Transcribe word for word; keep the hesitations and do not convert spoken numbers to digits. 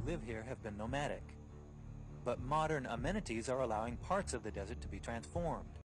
live here have been nomadic. But modern amenities are allowing parts of the desert to be transformed.